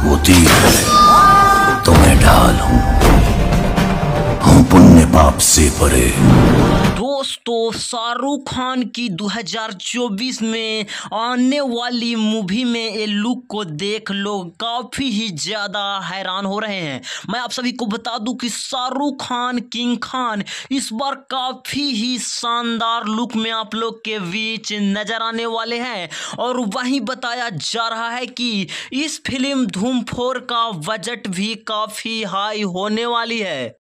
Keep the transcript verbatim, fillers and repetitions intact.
वो तीर है तो मैं ढाल हूं, हम पुण्य पाप से परे। दोस्तों, शाहरुख खान की दो हज़ार चौबीस में आने वाली मूवी में ये लुक को देख लोग काफ़ी ही ज़्यादा हैरान हो रहे हैं। मैं आप सभी को बता दूं कि शाहरुख खान किंग खान इस बार काफ़ी ही शानदार लुक में आप लोग के बीच नज़र आने वाले हैं। और वहीं बताया जा रहा है कि इस फिल्म धूम फोर का बजट भी काफ़ी हाई होने वाली है।